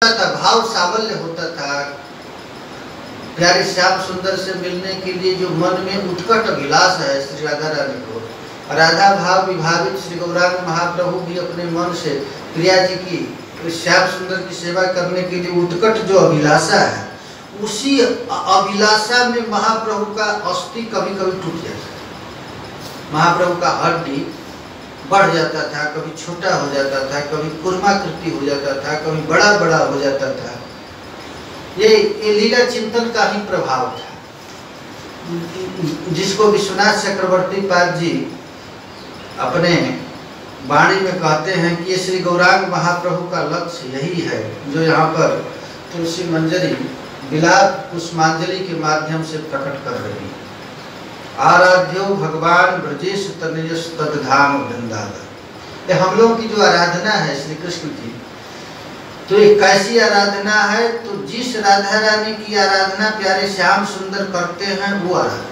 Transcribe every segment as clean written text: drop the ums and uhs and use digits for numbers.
था, भाव सावल्य होता था। प्यारे श्याम सुंदर से मिलने के लिए जो मन में उत्कट अभिलाष है श्री राधा रानी को, राधा भाव विभावित श्री गौरांग महाप्रभु भी अपने मन से प्रिया जी की, श्याम सुंदर की सेवा करने के लिए उत्कट जो अभिलाषा है, उसी अभिलाषा में महाप्रभु का अस्थि कभी कभी टूट जाता है। महाप्रभु का हड्डी बढ़ जाता था, कभी छोटा हो जाता था, कभी कुर्माकृति हो जाता था, कभी बड़ा बड़ा हो जाता था। ये लीला चिंतन का ही प्रभाव था, जिसको विश्वनाथ चक्रवर्ती पाद जी अपने वाणी में कहते हैं कि ये श्री गौरांग महाप्रभु का लक्ष्य यही है, जो यहाँ पर तुलसी मंजरी विलाप पुष्पांजलि के माध्यम से प्रकट कर रही है। आराध्यो भगवान ब्रजेश तनयस तद्धाम वृंदावन। ये हम लोगों की जो आराधना है श्री कृष्ण की, तो ये कैसी आराधना है? तो जिस राधा रानी की आराधना प्यारे श्याम सुंदर करते हैं वो आराधना।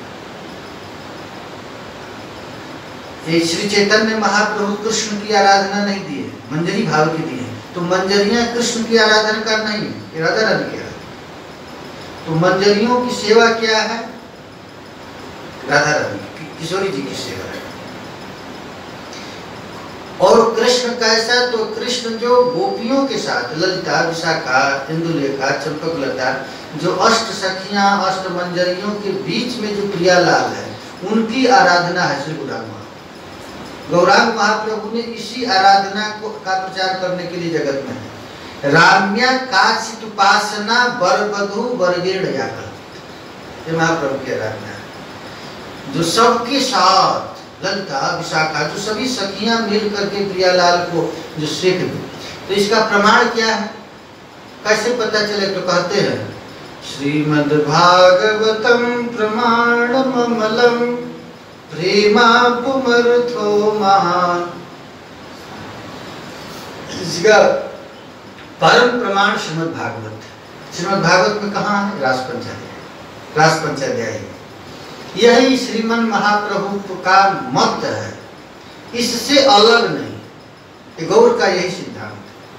ये श्री चैतन्य महाप्रभु कृष्ण की आराधना नहीं दिए, मंजरी भाव की दी है। तो मंजरियां कृष्ण की आराधना का नहीं है, ये राधा रानी की आराधना। तो मंजरियों की सेवा क्या है? राधा रानी किशोरी जी की सेवा है। और कृष्ण कैसा? तो कृष्ण जो गोपियों के साथ, ललिता, विशाखा, इंदुलेखा, चंपकलता, जो अष्ट सखियां, अष्ट मंजरियों के बीच में जो प्रियालाल है, उनकी आराधना है श्री गौरांग महाप्रभु ने इसी आराधना को का प्रचार करने के लिए जगत में है। राम्या काचित उपासना बरबधु बरगेड़ याकर, ये महाप्रभु की आराधना है। जो सबके साथ ललिता, विशाखा, जो सभी सखियां मिल करके प्रियालाल को जो सेक दे, तो इसका प्रमाण क्या है? कैसे पता चले? तो कहते हैं श्रीमद् भागवतम प्रमाणममलम प्रेमापुमर्थो महान। इसका परम प्रमाण श्रीमद् भागवत है। श्रीमद् भागवत में कहाँ है? रास पंचाध्याय। यही श्रीमन महाप्रभु का मत है, इससे अलग नहीं। गौर का यही सिद्धांत।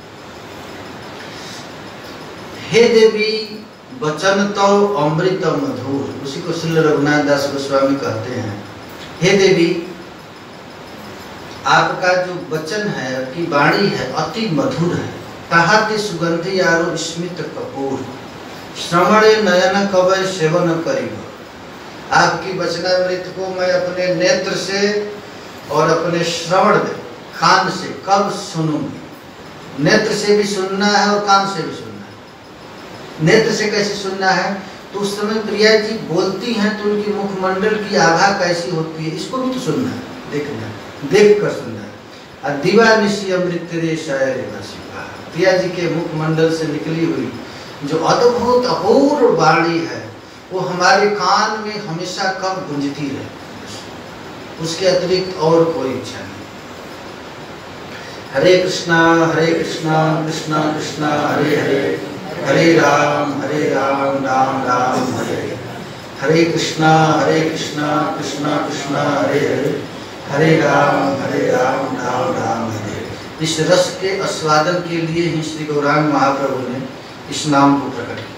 हे देवी वचन तो अमृत मधुर, उसी को श्री रघुनाथ दास गोस्वामी कहते हैं। हे देवी, आपका जो वचन है, आपकी वाणी है, अति मधुर है। कहाते सुगंधि यारो स्मित कपूर, श्रवणे नयन कवय सेवन करिब। आपकी वचनामृत को मैं अपने नेत्र से और अपने श्रवण कान से कब सुनूंगी? नेत्र से भी सुनना है और कान से भी सुनना है। नेत्र से कैसे सुनना है? तो उस समय प्रिया जी बोलती हैं तो उनकी मुखमंडल की आभा कैसी होती है, इसको भी तो सुनना है, देखना है, देख कर सुनना है। और दीवानिशी अमृत रे शायर प्रिया जी के मुखमंडल से निकली हुई जो अद्भुत अपूर्व वाणी है, वो हमारे कान में हमेशा कब गूंजती रहे, उसके अतिरिक्त और कोई इच्छा नहीं। हरे कृष्णा कृष्णा कृष्णा हरे हरे, हरे राम राम राम हरे हरे। हरे कृष्णा कृष्णा कृष्णा हरे हरे, हरे राम राम राम हरे। इस रस के आस्वादन के लिए ही श्री गौरांग महाप्रभु ने इस नाम को प्रकट किया।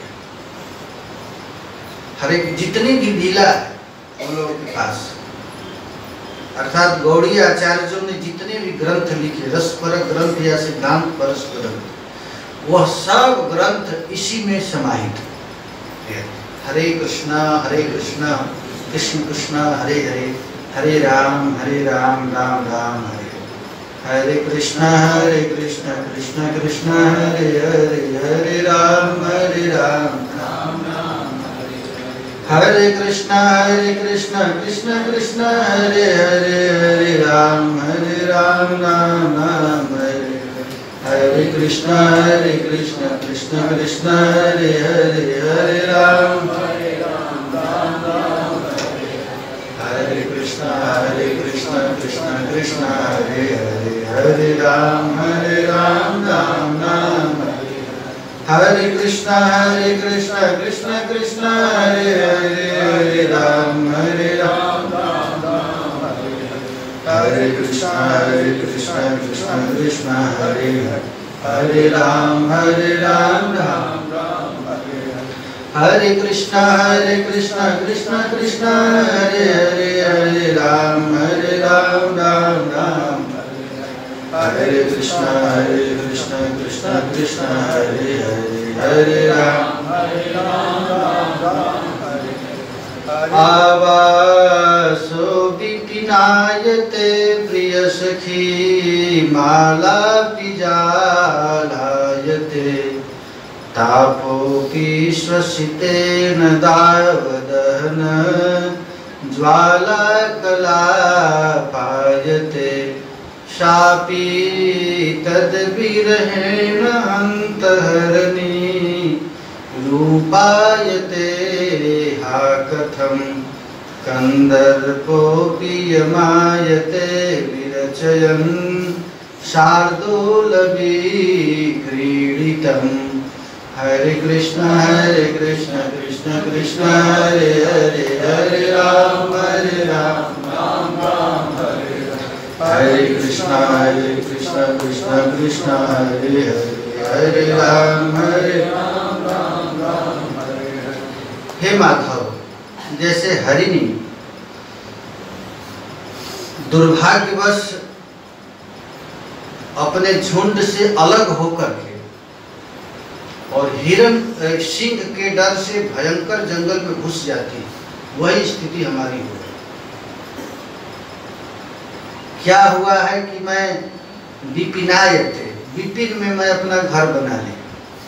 हरे जितनी भी लीला है उन लोगों के पास, अर्थात गौड़ीय आचार्यों ने जितने भी ग्रंथ लिखे, रसपर ग्रंथ या सिद्धांत परस ग्रंथ, वह सब ग्रंथ इसी में समाहित है। हरे कृष्णा कृष्ण कृष्ण हरे हरे, हरे राम राम राम हरे। हरे कृष्णा कृष्ण कृष्ण हरे हरे, हरे राम राम राम हरे। हरे कृष्णा कृष्ण कृष्ण हरे हरे, हरे राम राम राम हरे। हरे कृष्णा कृष्ण कृष्ण हरे हरे, हरे राम राम हरे। हरे कृष्णा कृष्ण कृष्ण हरे हरे, हरे राम राम हरे। हरे कृष्णा कृष्ण कृष्ण हरे हरे, हरे राम राम हरे। हरे कृष्णा कृष्ण कृष्ण हरे हरे, हरे राम हरे कृष्णा कृष्ण कृष्ण हरे हरे, हरे राम राम राम हरे कृष्णा कृष्ण कृष्ण हरे हरे, हरे राम राम आवासो विपिनायते प्रिय सखी माला पिजालायते तापोऽपि श्वसितेन दावदहन ज्वालाकलापायते शापि तद्विरहेण अन्तःहरणी रूपायते हा कथं कन्दर्पोऽपि यमायते विरचयन् शार्दूलविक्रीडितम् हरे कृष्ण कृष्ण कृष्ण हरे हरे, हरे राम राम हरे हरे कृष्ण कृष्ण कृष्ण हरे हरे, हरे राम राम हरे हरे। हे माधव, जैसे हरिणी दुर्भाग्यवश अपने झुंड से अलग होकर के और हिरण सिंह के डर से भयंकर जंगल में घुस जाती, वही स्थिति हमारी हो गई। क्या हुआ है कि मैं विपिनायते, विपिन में मैं अपना घर बना ले,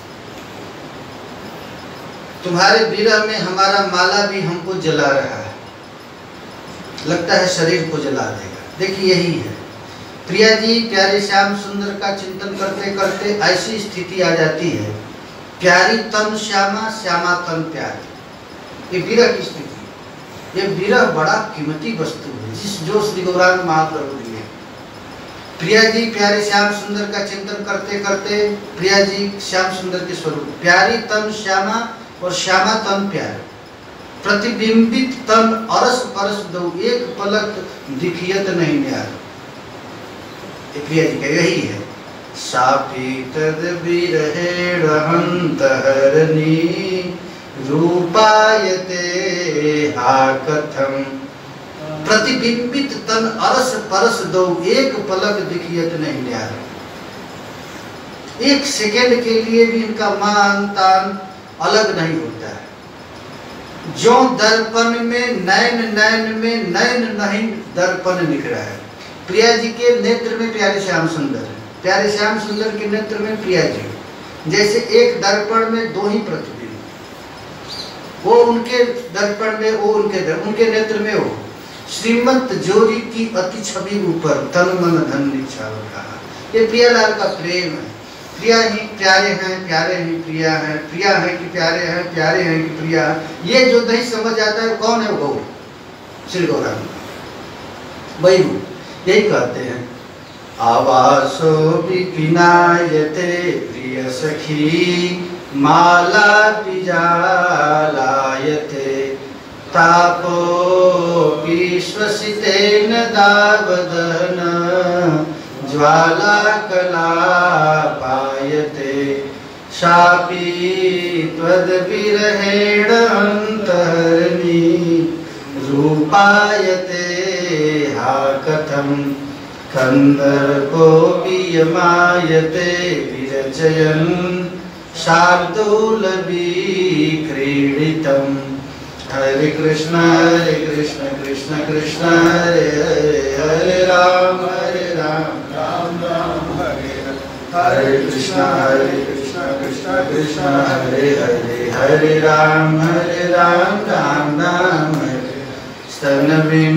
तुम्हारे विरह में हमारा माला भी हमको जला रहा है, लगता है शरीर को जला देगा। देखिए यही है प्रिया जी, प्यारे श्याम सुंदर का चिंतन करते करते ऐसी स्थिति आ जाती है, प्यारी तन श्यामा श्यामा तन प्यारी, ये विरह की स्थिति। ये विरह बड़ा कीमती वस्तु है जो श्री गौरांग महाप्रभु दिए। प्रिया जी प्यारे श्याम सुंदर का चिंतन करते करते प्रिया जी श्याम सुंदर के स्वरूप, प्यारी तन श्यामा और श्यामा तन प्यारे, प्रतिबिंबित तन अरस परस दो, एक पलक दिखियत नहीं न्यार। प्रिया जी का यही है, सापी तद्विरहेण अन्तःहरणी रूपायते हा कथं, प्रतिबिंबित तन अरस परस दो, एक पलक दिखियत नहीं न्यार। एक सेकेंड के लिए भी इनका मान तान अलग नहीं होता है। जो दर्पण में नैन में नैन नहीं दर्पण निकला है। प्रिया जी के नेत्र में प्यारे श्याम सुंदर है, प्यारे श्याम सुंदर के नेत्र में प्रिया जी, जैसे एक दर्पण में दो ही प्रतिबिंब, वो उनके दर्पण में, वो उनके नेत्र में हो। श्रीमत जोरी की अति छवि ऊपर तन मन धन निछावर कहा। ये प्रियालाल का प्रेम है। प्रिया ही प्यारे हैं, प्यारे ही प्रिया हैं, प्रिया है कि प्यारे हैं, प्यारे हैं कि प्रिया। ये जो नहीं समझ आता है कौन है? वो श्री गौरांग वही यही कहते हैं। आवासो विपिनायते प्रिय सखी माला पिजालायते तापोऽपि श्वसितेन दावदहन ज्वालाकलापायते शापि त्वद्विरहेण अन्तःहरणी रूपायते हा कथं कन्दर्पोऽपि यमायते विरचयन् शार्दूलविक्रीडितम् हरे कृष्ण कृष्ण कृष्ण हरे हरे, हरे राम राम हरे हरे, हरे कृष्ण कृष्ण कृष्ण हरे हरे, हरे राम राम हरे। स्तन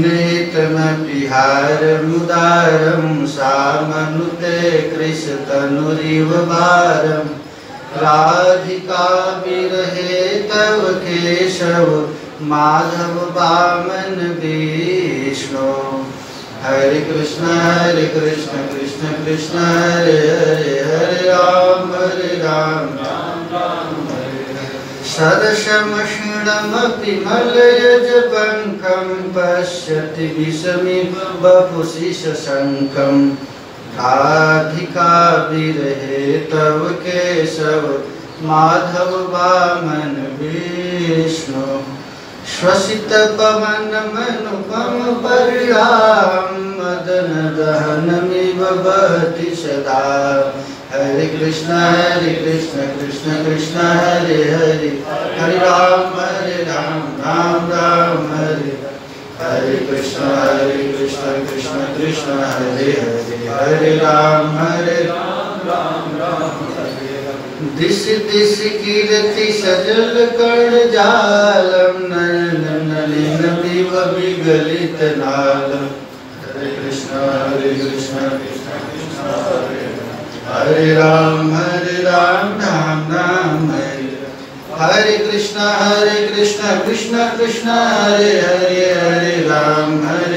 विनीतमपिहारमुदारं सामनुते कृशतनुरिव भारं राधिका विरहे तव केशव माधव वामन विष्णु। हरे कृष्ण कृष्ण कृष्ण हरे हरे, हरे राम राम हरे हरे। सरसमशीणमपि मलयजपङ्कं पश्यति विषमिव वपुषि शशङ्कम् राधिका विरहे तव केशव माधव वामन विष्णु श्वसित पवन मनुपम परिणाम मदन दहनमिव बहति सदा। हरे कृष्ण कृष्ण कृष्ण हरे हरे, हरे राम राम राम हरे हरे। कृष्ण कृष्ण कृष्ण हरे हरे, हरे राम राम राम हरे। दिश दिश कीर्ति सजल कर्ण जालम, नयन नलिन दिव विगलित नालम। हरे कृष्ण कृष्ण कृष्ण हरे हरे राम राम राम हरे। हरे कृष्ण कृष्ण कृष्ण हरे हरे, हरे राम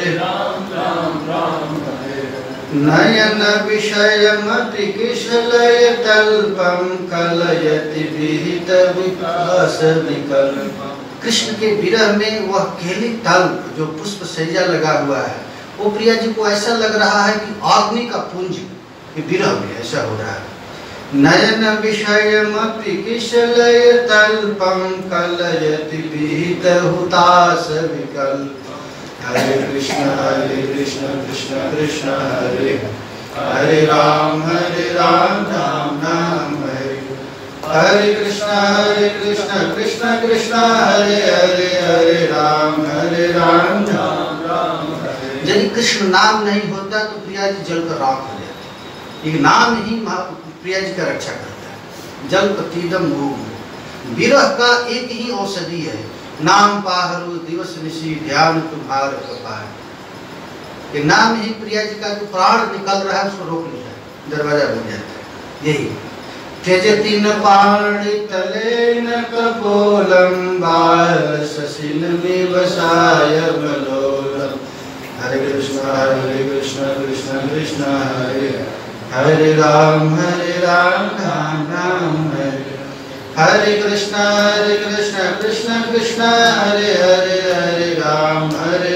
राम हरे। नयन विषयमपि किशलय तल्पम, कलयति विहित विकास विकल्पम। कृष्ण के विरह में वह केली तल्प जो पुष्प सज्जा लगा हुआ है, वो प्रिया जी को ऐसा लग रहा है कि अग्नि का पुंज विरह में ऐसा हो रहा है। नयन विषयमपि किशलय तल्पम, कलयति विहित हुतास विकल्प। हरे कृष्ण कृष्ण कृष्ण हरे हरे राम राम राम हरे। हरे कृष्ण कृष्ण कृष्ण हरे हरे, हरे राम राम राम हरे। यदि कृष्ण नाम नहीं होता तो प्रिया जी जलकर राख हो जाती। एक नाम ही प्रिया जी का रक्षा करता है। जल प्रतिदम भूम, विरह का एक ही औषधि है, नाम पाहरु दिवस निशी ध्यान तुम्हार कपार। ये नाम ही प्रिया जी का जो प्राण निकल रहा है उसको रोक लेता है, दरवाजा बन जाता है। यही त्यजति न पाणि तले न कपोलम, बाल ससिल में बसाय बलोलम। हरे कृष्ण कृष्ण कृष्ण हरे हरे राम राम राम हरे। हरे कृष्ण कृष्ण कृष्ण हरे हरे, हरे राम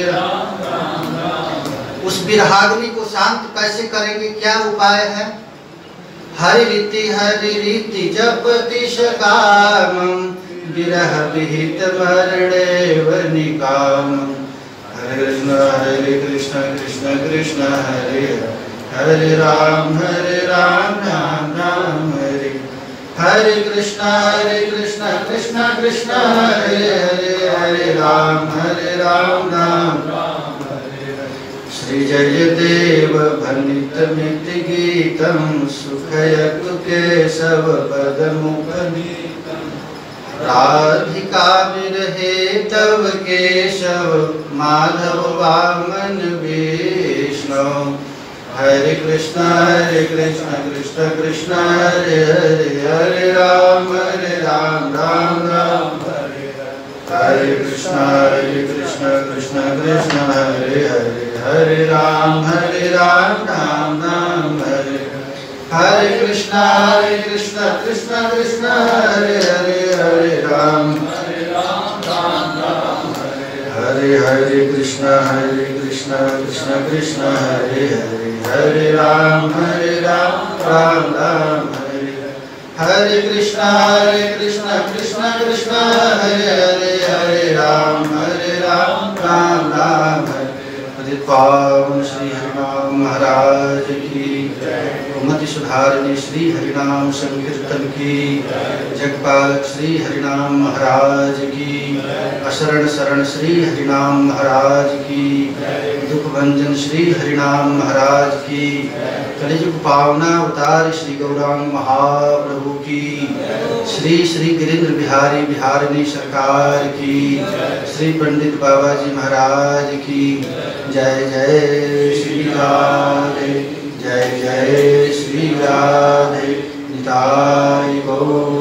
राम। उस विरहाग्नि को शांत कैसे करेंगे, क्या उपाय है? हरि रीति जपति सकामं, विरह विहित मरणेव निकामं। हरे कृष्ण कृष्ण कृष्ण हरे हरे राम राम राम हरे। हरे कृष्ण कृष्ण कृष्ण हरे हरे, हरे राम राम राम हरे। श्री जयदेव भनित मिति गीतम, सुखयत केशव पदमुपनीतम। राधिका विरहे तव केशव, माधव वामन विष्णु। हरे कृष्ण कृष्ण कृष्ण हरे हरे, हरे राम राम राम हरे। हरे कृष्ण कृष्ण कृष्ण हरे हरे, हरे राम राम राम हरे। हरे कृष्ण कृष्ण कृष्ण हरे हरे, हरे राम राम हरे। हरे कृष्ण कृष्ण कृष्ण हरे हरे, हरे राम राम हरे। हरे कृष्ण कृष्ण कृष्ण हरे हरे, हरे राम राम हरे। पावन श्री हरिनाम महाराज की जय। गोमति सुधारिणी श्री हरिनाम संकीर्तन की जगपालक श्री हरिनाम महाराज की। अशरण शरण श्री हरिनाम महाराज की। दुख भंजन श्री हरिनाम महाराज की। कलिजुग पावना अवतार श्री गौरांग महाप्रभु की। श्री श्री गिरिंद्र बिहारी बिहारिणी सरकार की। श्री पंडित बाबा जी महाराज की जय। जय श्री राधे, जय जय श्री राधे। निताई गौर।